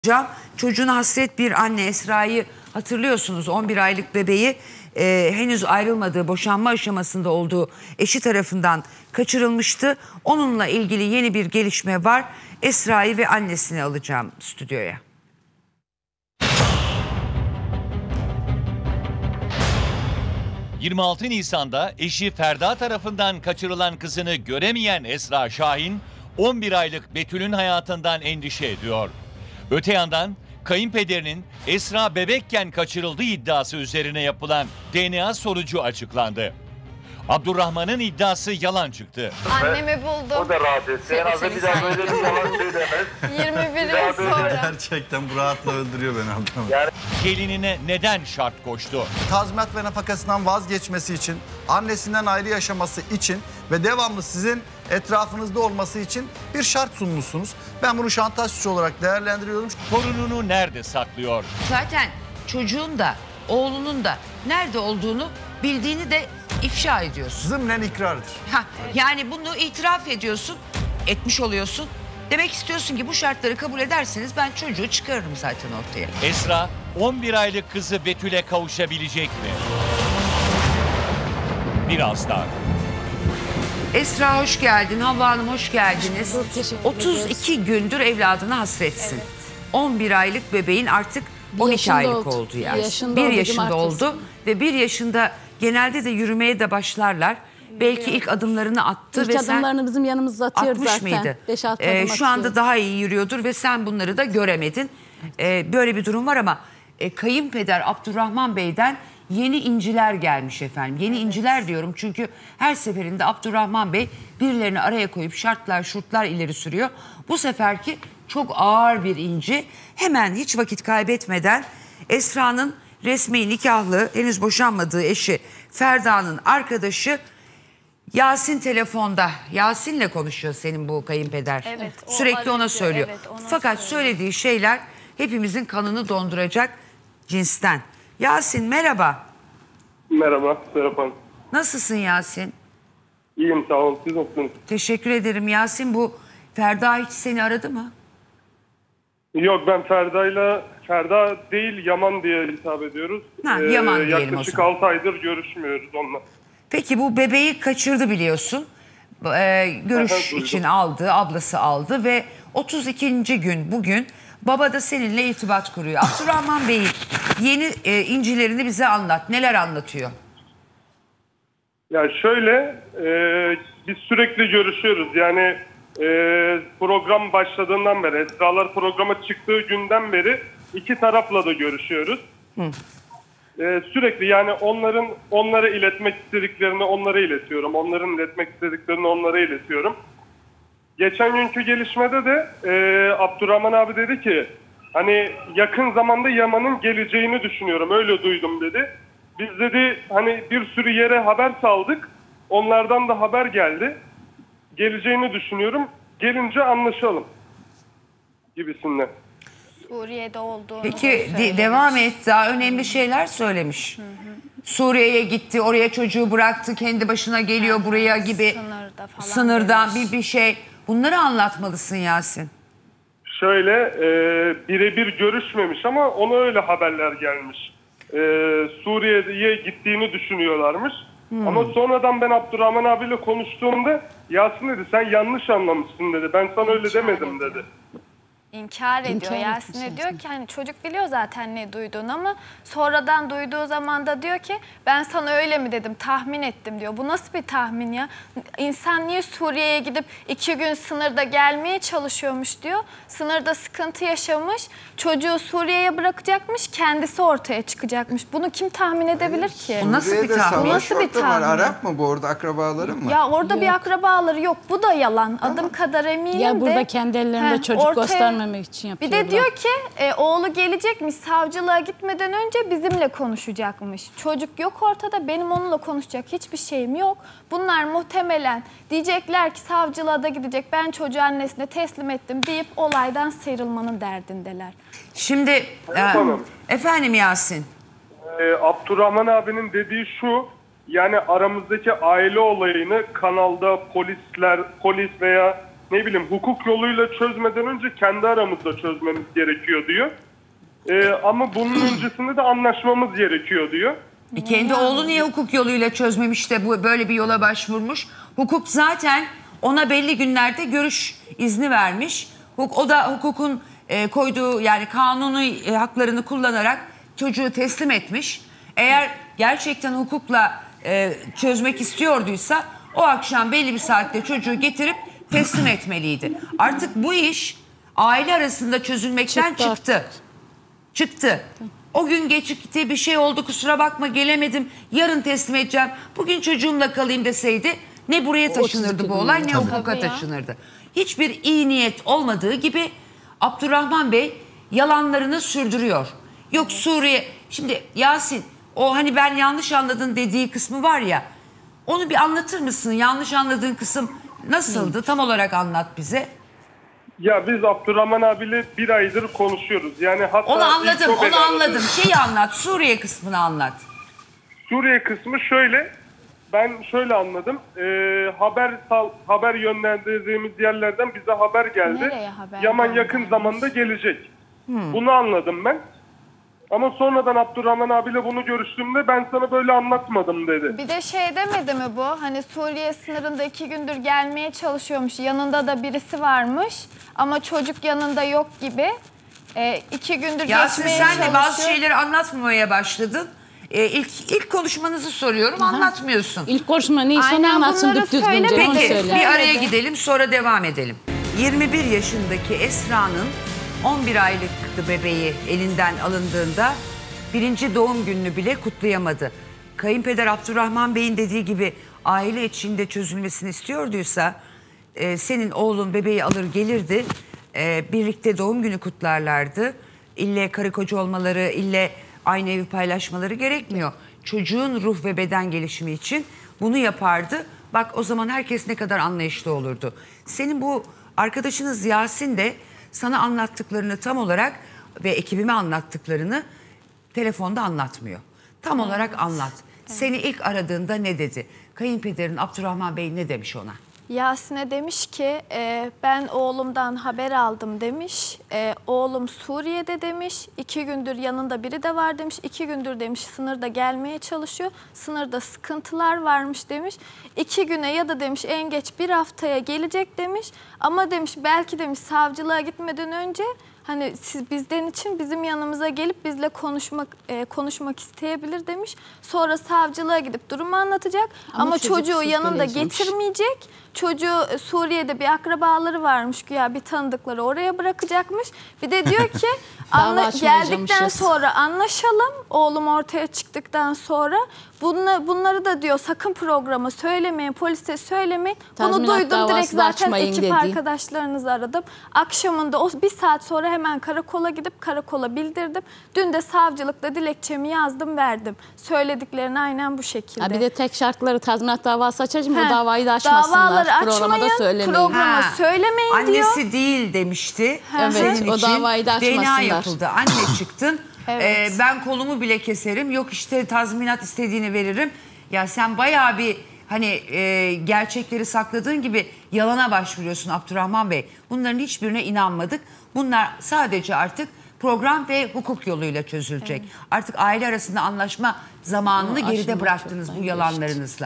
Hocam, çocuğuna hasret bir anne Esra'yı hatırlıyorsunuz, 11 aylık bebeği henüz ayrılmadığı, boşanma aşamasında olduğu eşi tarafından kaçırılmıştı. Onunla ilgili yeni bir gelişme var. Esra'yı ve annesini alacağım stüdyoya. ...26 Nisan'da eşi Ferda tarafından kaçırılan kızını göremeyen Esra Şahin... ...11 aylık Betül'ün hayatından endişe ediyor. Öte yandan kayınpederinin Esra bebekken kaçırıldığı iddiası üzerine yapılan DNA sonucu açıklandı. Abdurrahman'ın iddiası yalan çıktı. Annemi buldum. O da rahat etsin. En azından bir daha böyle bir yalan söylemez. 21 yıl sonra. Gerçekten bu rahatla öldürüyor beni Abdurrahman. Yani Gelinine neden şart koştu? Tazminat ve nafakasından vazgeçmesi için, annesinden ayrı yaşaması için ve devamlı sizin etrafınızda olması için bir şart sunmuşsunuz. Ben bunu şantaj suçu olarak değerlendiriyorum. Torununu nerede saklıyor? Zaten çocuğun da oğlunun da nerede olduğunu bildiğini de ifşa ediyorsun. Zımnen ikrardır. Yani bunu itiraf ediyorsun, etmiş oluyorsun. Demek istiyorsun ki bu şartları kabul ederseniz ben çocuğu çıkarırım zaten ortaya. Esra 11 aylık kızı Betül'e kavuşabilecek mi? Birazdan. Esra hoş geldin, Havva Hanım hoş geldiniz. 32 gündür evladına hasretsin. Evet. 11 aylık bebeğin artık 12 aylık oldu yani. 1 yaşında oldu ve 1 yaşında genelde de yürümeye de başlarlar. Belki ilk adımlarını attı İlk ve adımlarını bizim yanımızda atıyor atmış zaten. mıydı? 5-6 adım Şu anda atıyor. daha iyi yürüyordur ve sen bunları da göremedin. Böyle bir durum var ama kayınpeder Abdurrahman Bey'den yeni inciler gelmiş efendim. Yeni inciler diyorum çünkü her seferinde Abdurrahman Bey birilerini araya koyup şartlar ileri sürüyor. Bu seferki çok ağır bir inci. Hemen hiç vakit kaybetmeden Esra'nın resmi nikahlı, henüz boşanmadığı eşi Ferda'nın arkadaşı Yasin telefonda. Yasin'le konuşuyor senin bu kayınpeder. Evet, o Sürekli ona arıyor, söylüyor. evet, ona Fakat söylüyor. söylediği şeyler hepimizin kanını donduracak cinsten. Yasin merhaba. merhaba Serap Hanım. Nasılsın Yasin? İyiyim sağ olun. Siz nasılsınız? Teşekkür ederim Yasin. Bu Ferda hiç seni aradı mı? Yok ben Ferda değil Yaman diye hitap ediyoruz. Yaman diyelim o yaklaşık zaman. 6 aydır görüşmüyoruz onunla. Peki bu bebeği kaçırdı biliyorsun. Görüş duydum. için aldı, ablası aldı ve 32. gün bugün baba da seninle irtibat kuruyor. Abdurrahman Bey'in yeni incilerini bize anlat. Neler anlatıyor? Yani şöyle biz sürekli görüşüyoruz. Yani program başladığından beri, Esralar programa çıktığı günden beri iki tarafla da görüşüyoruz. Sürekli yani onlara iletmek istediklerini onlara iletiyorum. Onların iletmek istediklerini onlara iletiyorum. Geçen günkü gelişmede de Abdurrahman abi dedi ki hani yakın zamanda Yaman'ın geleceğini düşünüyorum. Öyle duydum dedi. Biz dedi hani bir sürü yere haber saldık. Onlardan da haber geldi. Geleceğini düşünüyorum. Gelince anlaşalım gibisinden. Suriye'de olduğunu Peki söylemiş. devam et. Daha önemli şeyler söylemiş. Suriye'ye gitti, oraya çocuğu bıraktı, kendi başına geliyor buraya gibi. Sınırda falan Sınırdan demiş. bir şey. Bunları anlatmalısın Yasin. Şöyle birebir görüşmemiş ama ona öyle haberler gelmiş. Suriye'ye gittiğini düşünüyorlarmış. Ama sonradan ben Abdurrahman abiyle konuştuğumda Yasin dedi sen yanlış anlamışsın dedi. Ben sana öyle demedim dedi. İnkar ediyor. İnkar Yasin'e etmiş diyor ki hani çocuk biliyor zaten ne duyduğunu ama sonradan duyduğu zaman da diyor ki ben sana öyle mi dedim tahmin ettim diyor. Bu nasıl bir tahmin ya? İnsan niye Suriye'ye gidip 2 gün sınırda gelmeye çalışıyormuş diyor. Sınırda sıkıntı yaşamış. Çocuğu Suriye'ye bırakacakmış. Kendisi ortaya çıkacakmış. Bunu kim tahmin edebilir ki? Bu nasıl bir Suriye'de tahmin? savaş Nasıl bir ortamı var. tahmin? Arap mı bu orada akrabaları mı? Ya orada bir akrabaları yok. Bu da yalan. Adım kadar eminim de. Ya burada kendi ellerinde çocuk ortaya- göstermemek için Bir yapıyorlar. de diyor ki oğlu gelecekmiş savcılığa gitmeden önce bizimle konuşacakmış. Çocuk yok ortada, benim onunla konuşacak hiçbir şeyim yok. Bunlar muhtemelen diyecekler ki savcılığa da gidecek, ben çocuğu annesine teslim ettim deyip olaydan sıyrılmanın derdindeler. Şimdi Hanım. efendim Yasin. Abdurrahman abinin dediği şu, yani aramızdaki aile olayını kanalda polis veya ne bileyim hukuk yoluyla çözmeden önce kendi aramızda çözmemiz gerekiyor diyor. Ama bunun öncesinde de anlaşmamız gerekiyor diyor. Kendi oğlu niye hukuk yoluyla çözmemiş de bu böyle bir yola başvurmuş? Hukuk zaten ona belli günlerde görüş izni vermiş. O da hukukun koyduğu yani kanuni haklarını kullanarak çocuğu teslim etmiş. Eğer gerçekten hukukla çözmek istiyorduysa o akşam belli bir saatte çocuğu getirip teslim etmeliydi. Artık bu iş aile arasında çözülmekten çıktı. O gün gecikti, bir şey oldu, kusura bakma gelemedim, yarın teslim edeceğim, bugün çocuğumla kalayım deseydi ne buraya taşınırdı bu olay ne hukuka taşınırdı. Hiçbir iyi niyet olmadığı gibi Abdurrahman Bey yalanlarını sürdürüyor. Yok Suriye, şimdi Yasin o hani ben yanlış anladın dediği kısmı var ya, onu bir anlatır mısın? Yanlış anladığın kısım nasıldı? Tam olarak anlat bize. Ya biz Abdurrahman abiyle 1 aydır konuşuyoruz. Yani hatta Onu anladım. Şeyi anlat, Suriye kısmını anlat. Suriye kısmı şöyle, ben şöyle anladım. Haber yönlendirdiğimiz yerlerden bize haber geldi. Nereye haber Yaman göndermiş? yakın zamanda gelecek. Bunu anladım ben. Ama sonradan Abdurrahman abiyle bunu görüştüğümde ben sana böyle anlatmadım dedi. Bir de şey demedi mi bu? Hani Suriye sınırında 2 gündür gelmeye çalışıyormuş. Yanında da birisi varmış. Ama çocuk yanında yok gibi. 2 gündür Yasin geçmeye sen çalışıyor. de bazı şeyleri anlatmamaya başladın. İlk konuşmanızı soruyorum, anlatmıyorsun. İlk konuşma neyse onu Aynen, anlatsın bunları düzgünce. söyle, Onu Peki söyle. bir araya gidelim sonra devam edelim. 21 yaşındaki Esra'nın 11 aylıktı bebeği elinden alındığında 1. doğum gününü bile kutlayamadı. Kayınpeder Abdurrahman Bey'in dediği gibi aile içinde çözülmesini istiyorduysa senin oğlun bebeği alır gelirdi. Birlikte doğum günü kutlarlardı. İlle karı koca olmaları, ille aynı evi paylaşmaları gerekmiyor. Çocuğun ruh ve beden gelişimi için bunu yapardı. Bak o zaman herkes ne kadar anlayışlı olurdu. Senin bu arkadaşınız Yasin de sana anlattıklarını tam olarak ve ekibime anlattıklarını telefonda anlatmıyor. Tam olarak anlat. Seni ilk aradığında ne dedi? Kayınpederin Abdurrahman Bey ne demiş ona? Yasin'e demiş ki ben oğlumdan haber aldım demiş. Oğlum Suriye'de demiş. 2 gündür yanında biri de var demiş. 2 gündür demiş sınırda gelmeye çalışıyor. Sınırda sıkıntılar varmış demiş. 2 güne ya da demiş en geç 1 haftaya gelecek demiş. Ama demiş belki demiş savcılığa gitmeden önce hani siz bizden için bizim yanımıza gelip bizle konuşmak isteyebilir demiş. Sonra savcılığa gidip durumu anlatacak ama çocuğu yanında getirmeyecek. Çocuğu Suriye'de bir akrabaları varmış güya bir tanıdıkları oraya bırakacakmış. Bir de diyor ki geldikten sonra anlaşalım. Oğlum ortaya çıktıktan sonra bunları da diyor sakın programa söylemeyin, polise söylemeyin. Bunu duydum direkt zaten ekip arkadaşlarınızı aradım. Akşamında o 1 saat sonra hemen karakola gidip karakola bildirdim. Dün de savcılıkta dilekçemi yazdım verdim. Söylediklerini aynen bu şekilde. Bir de tek şartları tazminat davası açacağım. O davayı da açmasınlar. Programda söylemeyin. Programa söylemeyin diyor. Annesi değil demişti. Evet, Senin o için davayı da açmasınlar. DNA yapıldı. Anne çıktın. Evet. Ben kolumu bile keserim. Yok işte tazminat istediğini veririm. Ya sen bayağı bir hani gerçekleri sakladığın gibi yalana başvuruyorsun Abdurrahman Bey. Bunların hiçbirine inanmadık. Bunlar sadece artık program ve hukuk yoluyla çözülecek. Artık aile arasında anlaşma zamanını geride bıraktınız bu yalanlarınızla.